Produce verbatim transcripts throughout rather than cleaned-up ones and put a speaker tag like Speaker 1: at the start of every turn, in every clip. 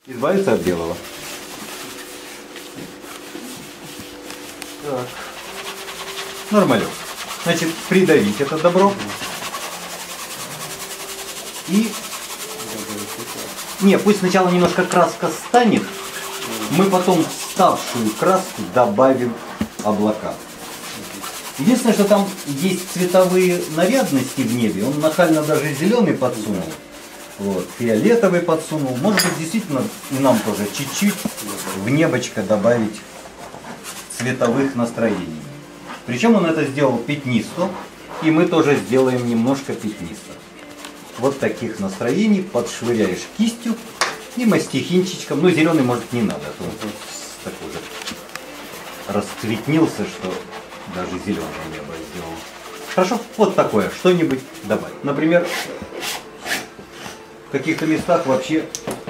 Speaker 1: Избавиться от белого. Так. Нормалек. Значит, придавить это добро. И... Не, пусть сначала немножко краска станет. Мы потом вставшую краску добавим облака. Единственное, что там есть цветовые нарядности в небе. Он нахально даже зеленый подсунул. Вот, фиолетовый подсунул. Может быть, действительно и нам тоже чуть-чуть в небочко добавить цветовых настроений. Причем он это сделал пятнисто, и мы тоже сделаем немножко пятнисто. Вот таких настроений подшвыряешь кистью и мастихинчичком. Ну, зеленый, может, не надо, а то он так уже расцветнился, что даже зеленое небо сделал. Хорошо, вот такое, что-нибудь добавить. Например, в каких-то местах вообще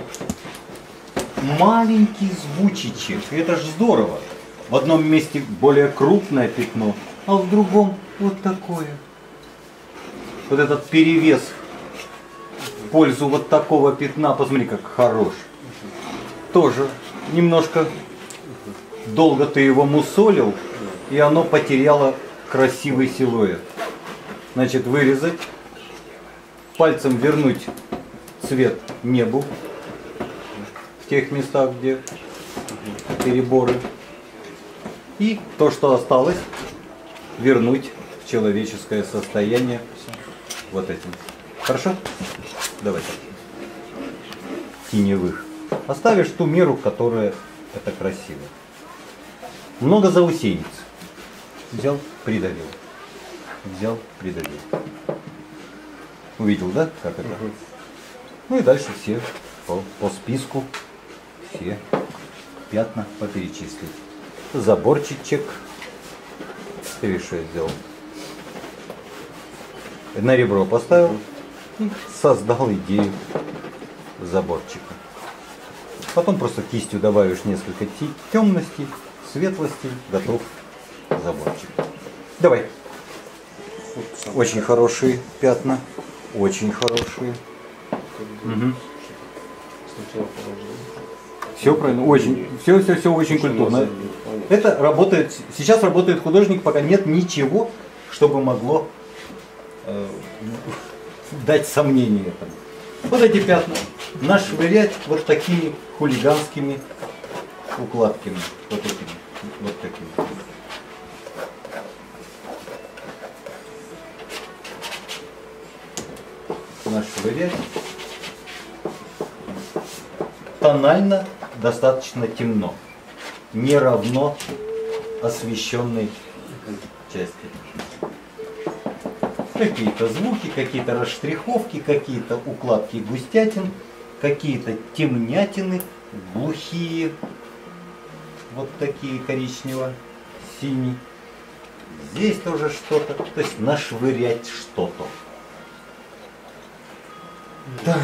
Speaker 1: маленький звучичек. И это же здорово. В одном месте более крупное пятно, а в другом вот такое. Вот этот перевес в пользу вот такого пятна, посмотри, как хорош. Тоже немножко долго ты его мусолил, и оно потеряло красивый силуэт. Значит, вырезать, пальцем вернуть цвет небу в тех местах, где переборы. И то, что осталось, вернуть в человеческое состояние вот этим. Хорошо? Давай так. Теневых. Оставишь ту меру, которая это красиво. Много заусенец. Взял, придавил. Взял, придавил. Увидел, да, как это? Угу. Ну и дальше все по, по списку все пятна поперечислить. Заборчик. Ты видишь, что я сделал? На ребро поставил и создал идею заборчика. Потом просто кистью добавишь несколько темностей, светлостей, готов заборчик. Давай. Очень хорошие пятна. Очень хорошие. Угу. Все правильно, очень, все, все, все очень культурно. Это работает, сейчас работает художник, пока нет ничего, чтобы могло э, дать сомнение этому. Вот эти пятна нашвырять вот такими хулиганскими укладками, вот этими, вот такими. Нашвырять. Тонально достаточно темно, не равно освещенной части. Какие-то звуки, какие-то расштриховки, какие-то укладки густятин, какие-то темнятины, глухие, вот такие коричнево-синие. Здесь тоже что-то, то есть нашвырять что-то. Так.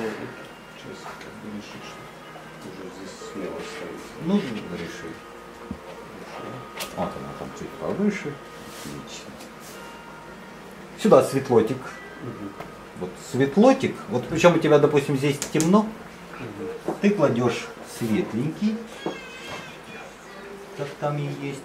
Speaker 1: Ну, реши. Вот она там чуть повыше. Отлично. Сюда светлотик. Угу. Вот светлотик. Вот причем у тебя, допустим, здесь темно. Угу. Ты кладешь светленький. Как там и есть.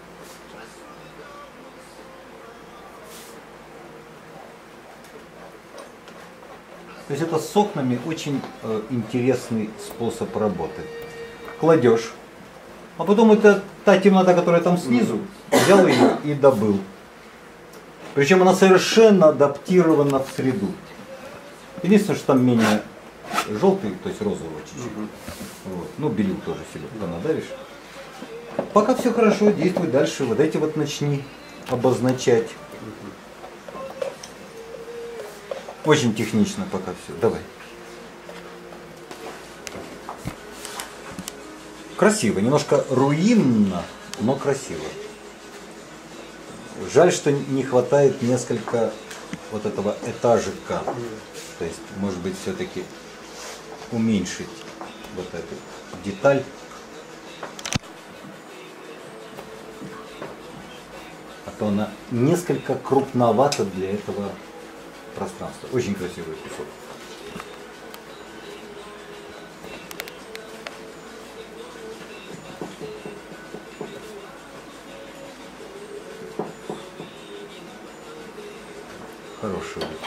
Speaker 1: То есть это с окнами очень э, интересный способ работы. Кладешь, а потом это та темнота, которая там снизу, взял ее и добыл. Причем она совершенно адаптирована в среду. Единственное, что там менее желтый, то есть розовый чуть-чуть. Вот. Ну, белил тоже себе понадавишь. Пока все хорошо, действуй дальше. Вот эти вот начни обозначать. Очень технично пока все. Давай. Красиво, немножко руинно, но красиво. Жаль, что не хватает несколько вот этого этажика. То есть, может быть, все-таки уменьшить вот эту деталь. А то она несколько крупновата для этого пространства. Очень красивый кусок.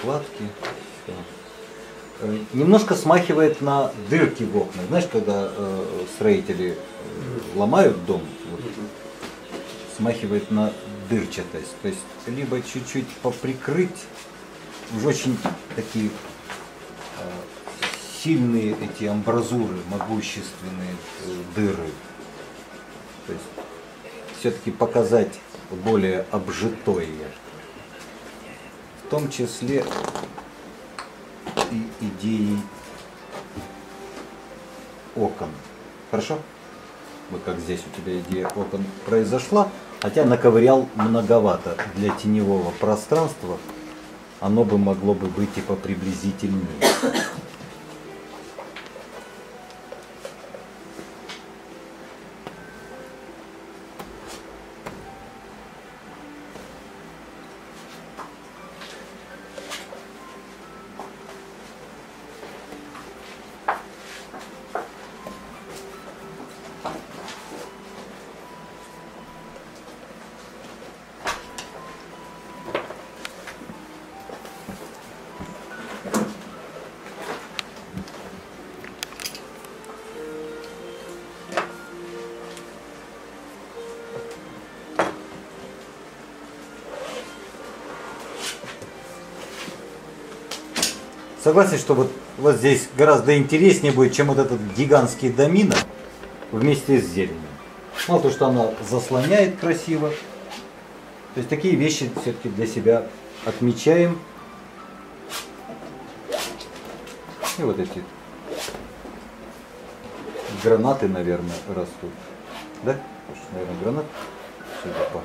Speaker 1: укладки. Всё. Э, Немножко смахивает на дырки в окнах. Знаешь, когда э, строители э, ломают дом, вот, смахивает на дырчатость. То есть либо чуть-чуть поприкрыть, уже очень такие э, сильные эти амбразуры, могущественные э, дыры. То есть все-таки показать более обжитое. В том числе и идеей окон. Хорошо? Вот как здесь у тебя идея окон произошла, хотя наковырял многовато для теневого пространства, оно бы могло бы быть и поприблизительнее. Согласен, что вот, вот здесь гораздо интереснее будет, чем вот этот гигантский домино вместе с зеленью. Мало того, что она заслоняет красиво. То есть такие вещи все-таки для себя отмечаем. И вот эти гранаты, наверное, растут. Да? Наверное, гранат. Судя по...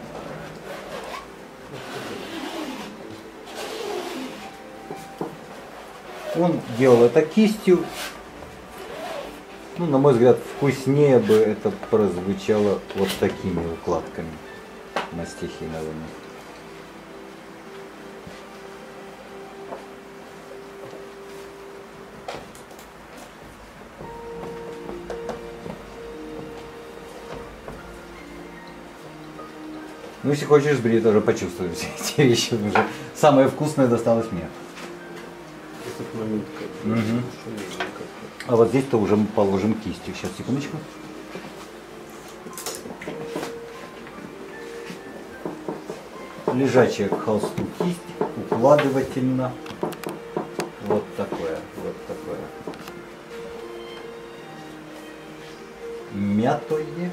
Speaker 1: Он делал это кистью. Ну, на мой взгляд, вкуснее бы это прозвучало вот такими укладками мастихиновыми. Ну, если хочешь сбрить, тоже почувствуй все эти вещи. Уже самое вкусное досталось мне.
Speaker 2: Этот момент как
Speaker 1: Угу. А вот здесь-то уже мы положим кистью. Сейчас, секундочку. Лежачая к холсту кисть, укладывательно. Вот такое, вот такое. Мятое.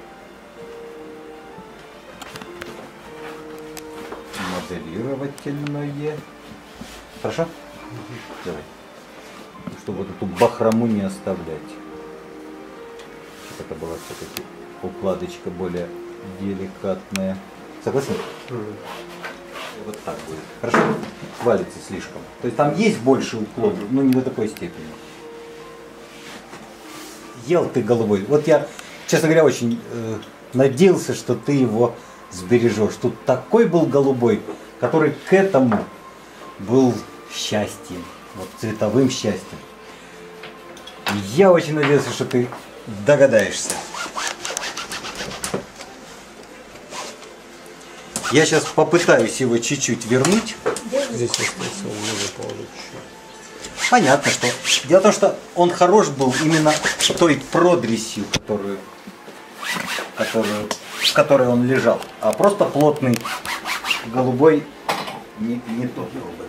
Speaker 1: Моделировательное. Хорошо? Давай. Чтобы вот эту бахрому не оставлять. Чтобы это была все-таки укладочка более деликатная. Согласен?
Speaker 2: Mm-hmm.
Speaker 1: Вот так будет. Хорошо? Валится слишком. То есть там есть больше уклон, но не до такой степени. Ел ты головой. Вот я, честно говоря, очень э, надеялся, что ты его сбережешь. Тут такой был голубой, который к этому был счастьем. Вот цветовым счастьем. Я очень надеялся, что ты догадаешься. Я сейчас попытаюсь его чуть-чуть вернуть.
Speaker 2: Здесь остается много положить чуть-чуть.
Speaker 1: Понятно, что. Дело в том, что он хорош был именно той продресью, которую, которую, в которой он лежал. А просто плотный голубой не, не тот был бы.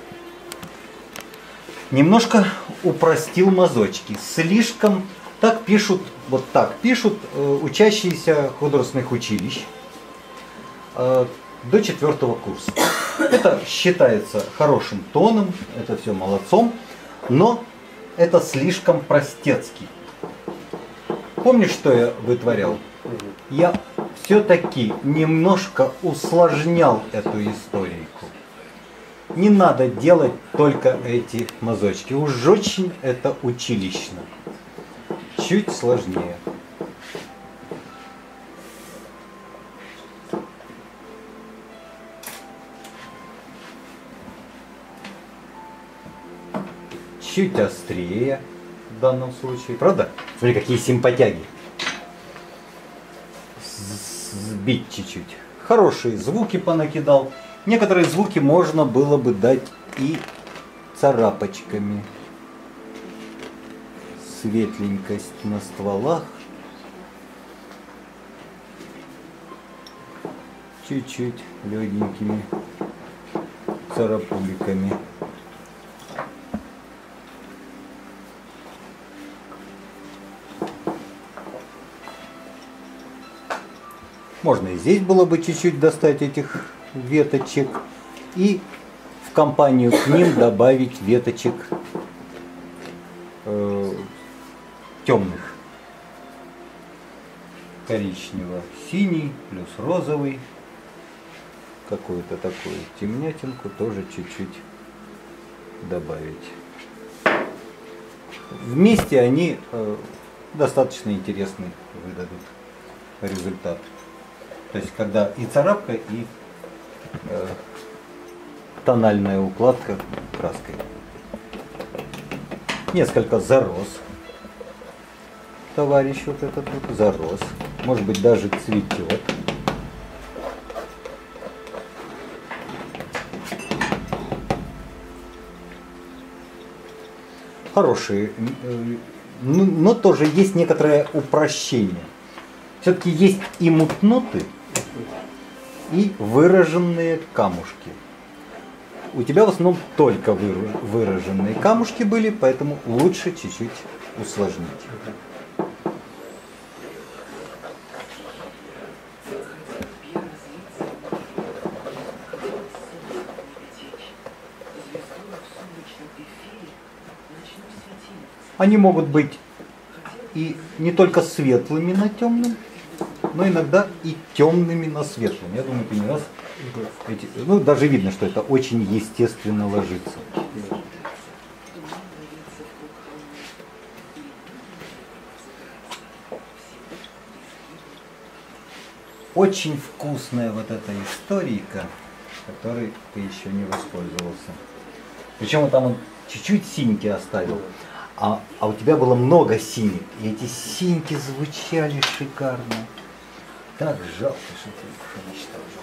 Speaker 1: Немножко упростил мазочки. Слишком так пишут, вот так пишут э, учащиеся художественных училищ э, до четвертого курса. Это считается хорошим тоном, это все молодцом, но это слишком простецкий. Помнишь, что я вытворял? Я все-таки немножко усложнял эту историку. Не надо делать только эти мазочки. Уж очень это училищно. Чуть сложнее. Чуть острее в данном случае. Правда? Смотри, какие симпатяги. Сбить чуть-чуть. Хорошие звуки понакидал. Некоторые звуки можно было бы дать и царапочками. Светленькость на стволах. Чуть-чуть легенькими царапуликами. Можно и здесь было бы чуть-чуть достать этих веточек и в компанию к ним добавить веточек э, темных. Коричнево-синий плюс розовый. Какую-то такую темнятинку тоже чуть-чуть добавить. Вместе они э, достаточно интересный выдадут результат. То есть когда и царапка, и э, тональная укладка краской. Несколько зарос. Товарищ вот этот вот зарос. Может быть даже цветет. Хорошие, но тоже есть некоторое упрощение. Все-таки есть и мутноты, и выраженные камушки. У тебя в основном только выраженные камушки были, поэтому лучше чуть-чуть усложнить. Они могут быть и не только светлыми на темном, но иногда и темными на светлом. Я думаю, ты не раз эти, ну даже видно, что это очень естественно ложится. Очень вкусная вот эта историка, которой ты еще не воспользовался. Причем там он чуть-чуть синьки оставил. А, а у тебя было много синих, и эти синьки звучали шикарно. Так жалко, что ты их уничтожил.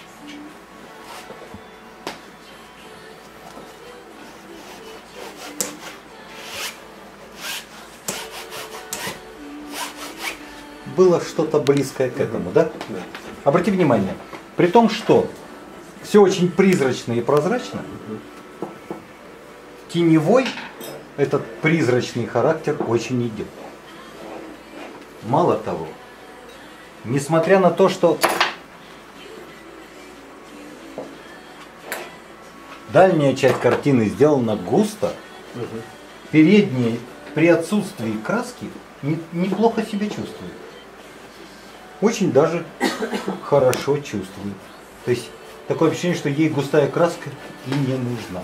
Speaker 1: Было что-то близкое к этому, да? Да. Обрати внимание, при том, что все очень призрачно и прозрачно, теневой этот призрачный характер очень идет. Мало того, несмотря на то, что дальняя часть картины сделана густо, угу. передняя при отсутствии краски не, неплохо себя чувствует. Очень даже хорошо чувствует. То есть такое ощущение, что ей густая краска и не нужна.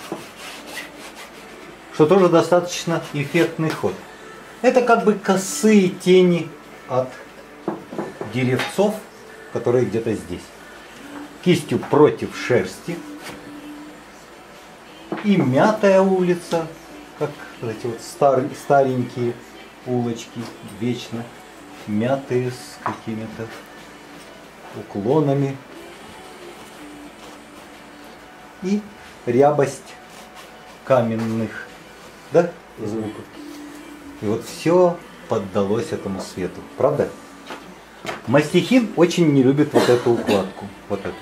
Speaker 1: Что тоже достаточно эффектный ход. Это как бы косые тени от деревцов, которые где-то здесь. Кистью против шерсти. И мятая улица, как вот эти вот стар, старенькие улочки, вечно мятые с какими-то уклонами. И рябость каменных, да, звуков. И вот все поддалось этому свету, правда? Мастихин очень не любит вот эту укладку, вот эту.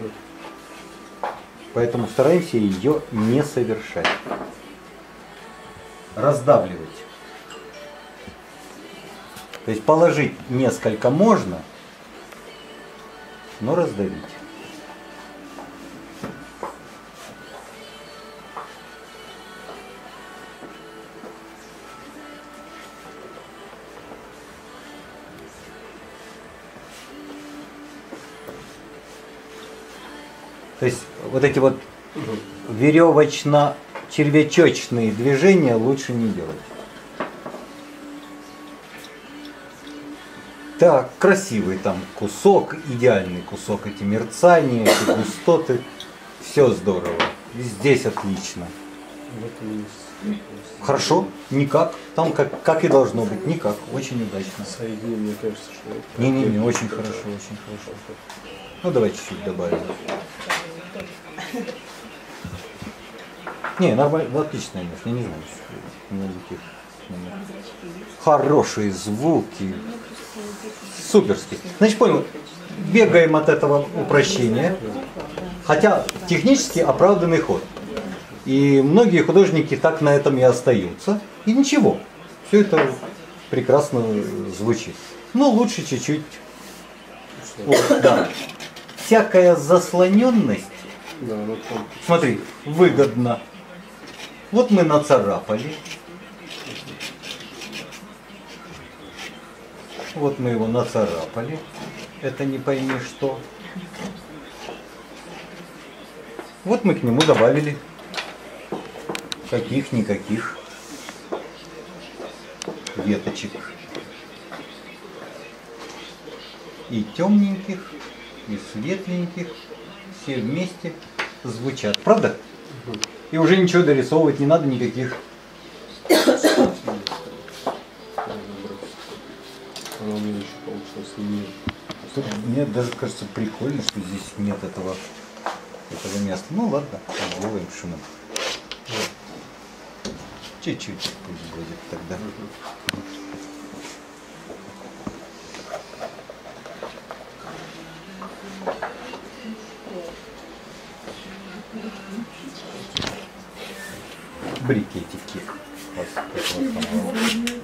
Speaker 1: Поэтому стараемся ее не совершать. Раздавливать. То есть положить несколько можно, но раздавить. То есть вот эти вот веревочно-червячочные движения лучше не делать. Так, красивый там кусок, идеальный кусок, эти мерцания, эти густоты, все здорово. Здесь отлично. Хорошо, никак, там как, как и должно быть, никак, очень удачно.
Speaker 2: Соединение, мне кажется, что...
Speaker 1: Не-не-не, очень хорошо, очень хорошо. Ну давай чуть-чуть добавим. Не, нормально, отличное место, я не знаю. Никаких моментов. Хорошие звуки. Суперски. Значит, понял, бегаем от этого упрощения. Хотя технически оправданный ход. И многие художники так на этом и остаются. И ничего. Все это прекрасно звучит. Но лучше чуть-чуть. Вот, да. Всякая заслоненность,
Speaker 2: Да, вот он.
Speaker 1: смотри, выгодно. Вот мы нацарапали. Вот мы его нацарапали. Это не пойми что. Вот мы к нему добавили каких-никаких веточек. И темненьких, и светленьких. Все вместе звучат. Правда? И уже ничего дорисовывать не надо никаких.
Speaker 2: Она у меня еще получилось не.
Speaker 1: Тут мне даже кажется прикольно, что здесь нет этого, этого места. Ну ладно, сделаем шумом. Чуть-чуть пусть будет тогда. Брикетики. Вот, вот, вот, вот.